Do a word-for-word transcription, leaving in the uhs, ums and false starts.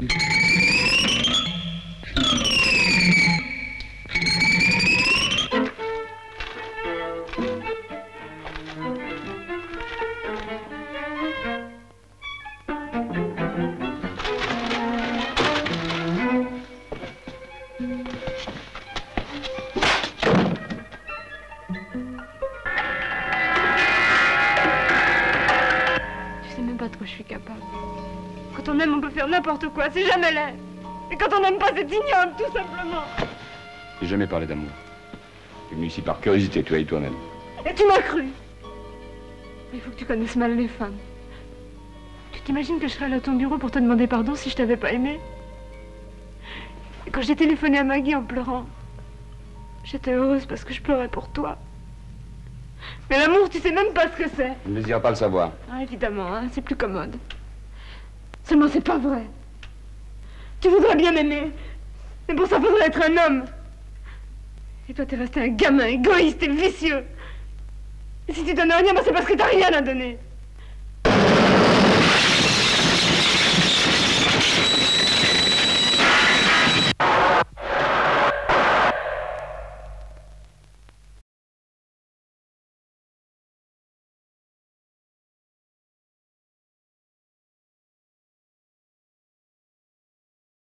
N'importe quoi, c'est jamais laid. Et quand on n'aime pas, c'est ignoble, tout simplement. J'ai jamais parlé d'amour. Tu es venu ici par curiosité, tu as eu toi-même. Et tu m'as cru. Il faut que tu connaisses mal les femmes. Tu t'imagines que je serais allée à ton bureau pour te demander pardon si je t'avais pas aimé? Et quand j'ai téléphoné à Maggie en pleurant, j'étais heureuse parce que je pleurais pour toi. Mais l'amour, tu sais même pas ce que c'est. Je ne désire pas le savoir. Ah, évidemment, hein, c'est plus commode. Seulement, c'est pas vrai. Tu voudrais bien m'aimer, mais pour ça, faudrait être un homme. Et toi, t'es resté un gamin égoïste et vicieux. Et si tu donnes rien, bah, c'est parce que t'as rien à donner.